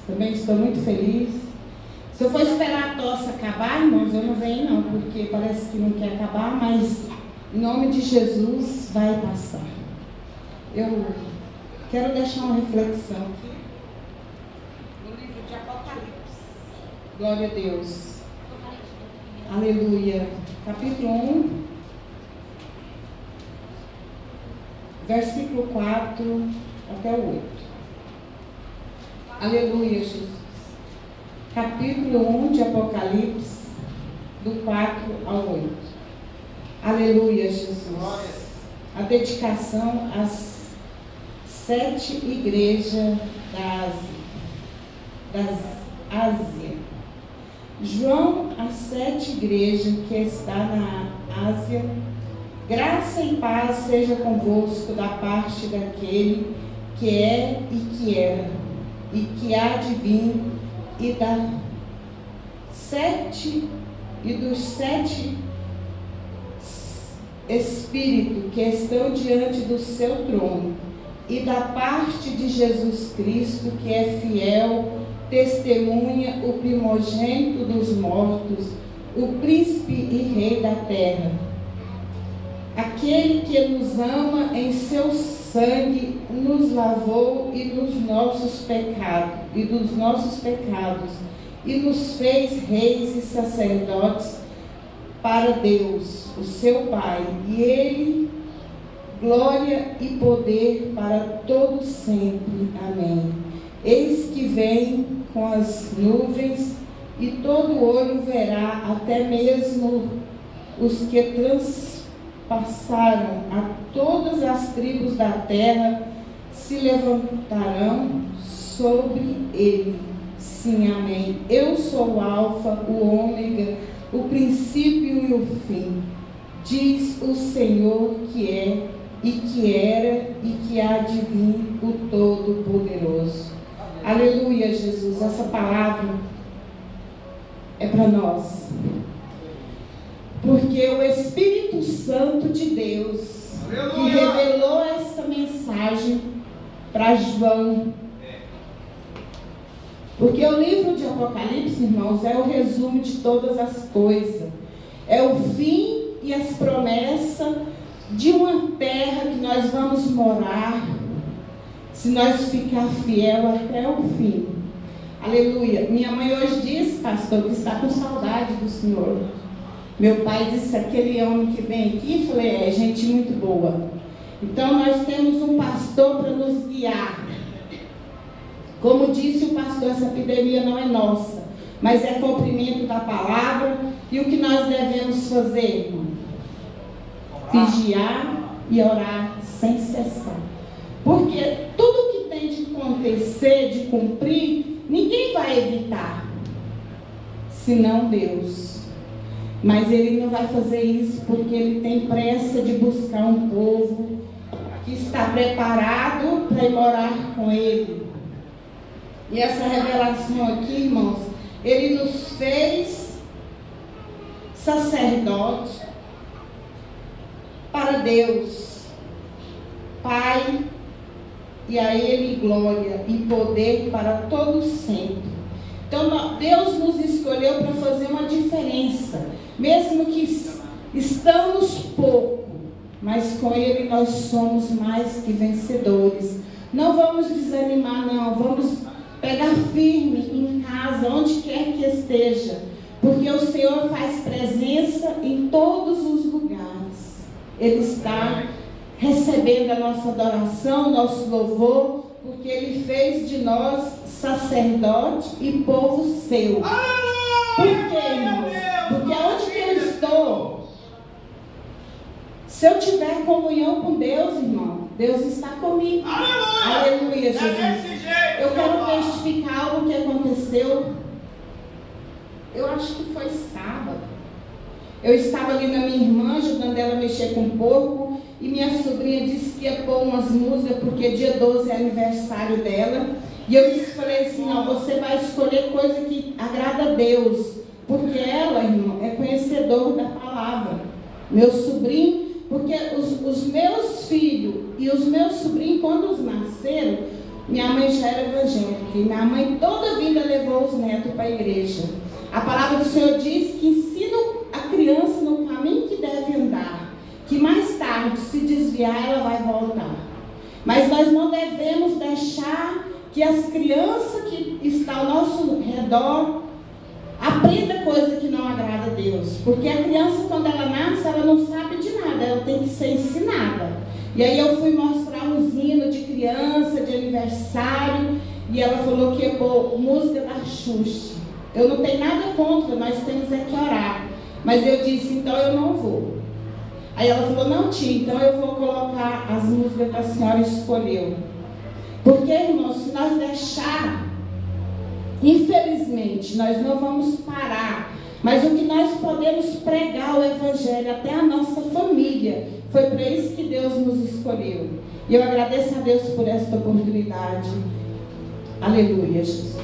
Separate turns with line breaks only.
Também estou muito feliz. Se eu for esperar a tosse acabar, irmãos, eu não venho não, porque parece que não quer acabar, mas em nome de Jesus vai passar. Eu quero deixar uma reflexão aqui no livro de Apocalipse. Glória a Deus. Aleluia. Capítulo 1, versículo 4 até o 8. Aleluia, Jesus. Capítulo 1 de Apocalipse, do 4 ao 8. Aleluia, Jesus. A dedicação às 7 igrejas da Ásia. João, às 7 igrejas que está na Ásia, graça e paz seja convosco da parte daquele que é e que era, e que há de vir, e dos 7 Espíritos que estão diante do seu trono, e da parte de Jesus Cristo, que é fiel, testemunha, o primogênito dos mortos, o príncipe e rei da terra, aquele que nos ama em seu sangue, nos lavou e dos nossos pecados, e nos fez reis e sacerdotes para Deus, o seu Pai, e Ele, glória e poder para todos sempre. Amém. Eis que vem com as nuvens, e todo olho verá, até mesmo os que transpassaram a todas as tribos da terra, se levantarão sobre ele. Sim, amém. Eu sou o Alfa, o Ômega, o princípio e o fim, diz o Senhor, que é, e que era, e que há de vir, o Todo-Poderoso. Aleluia, Jesus. Essa palavra é para nós, porque o Espírito Santo de Deus, que revelou essa mensagem para João. Porque o livro de Apocalipse, irmãos, é o resumo de todas as coisas. É o fim e as promessas de uma terra que nós vamos morar, se nós ficar fiel até o fim. Aleluia. Minha mãe hoje disse, pastor, que está com saudade do Senhor. Meu pai disse, aquele homem que vem aqui, eu falei, é gente muito boa. Então nós temos um pastor para nos guiar. Como disse o pastor, essa epidemia não é nossa, mas é cumprimento da palavra. E o que nós devemos fazer, irmão? Vigiar e orar sem cessar. Porque tudo que tem de acontecer, de cumprir, ninguém vai evitar, senão Deus. Mas Ele não vai fazer isso porque Ele tem pressa de buscar um povo que está preparado para ir morar com Ele. E essa revelação aqui, irmãos, Ele nos fez sacerdote para Deus, Pai, e a Ele glória e poder para todos sempre. Então Deus nos escolheu para fazer uma diferença, mesmo que estamos pouco, mas com Ele nós somos mais que vencedores. Não vamos desanimar, não, vamos pegar firme em casa, onde quer que esteja, porque o Senhor faz presença em todos os lugares. Ele está recebendo a nossa adoração, nosso louvor, porque Ele fez de nós sacerdote e povo seu. Por quê, irmãos? Porque aonde que eu estou, se eu tiver comunhão com Deus, irmão, Deus está comigo. Aleluia, Jesus. Eu quero testificar algo que aconteceu. Eu acho que foi sábado. Eu estava ali na minha irmã, ajudando ela a mexer com o porco, e minha sobrinha disse que ia pôr umas músicas, porque dia 12 é aniversário dela. E eu falei assim, não, você vai escolher coisa que agrada a Deus, porque ela, irmão, é conhecedor da palavra. Meu sobrinho, porque os meus filhos e os meus sobrinhos, quando os nasceram, Minha mãe já era evangélica e minha mãe toda a vida levou os netos para a igreja. A palavra do Senhor diz que ensina a criança no caminho que deve andar, que mais tarde, se desviar, ela vai voltar. Mas nós não devemos deixar que as crianças que estão ao nosso redor aprendam coisa que não agrada a Deus. Porque a criança, quando ela nasce, ela não sabe de nada, ela tem que ser ensinada. E aí eu fui mostrar um hino de criança, de aniversário, e ela falou que é música da Xuxa. Eu não tenho nada contra, nós temos é que orar. Mas eu disse, então eu não vou. Aí ela falou, não, tia, então eu vou colocar as músicas que a senhora escolheu. Porque, irmãos, se nós deixar, infelizmente, nós não vamos parar. Mas o que nós podemos pregar o Evangelho até a nossa família. Foi para isso que Deus nos escolheu. E eu agradeço a Deus por esta oportunidade. Aleluia, Jesus.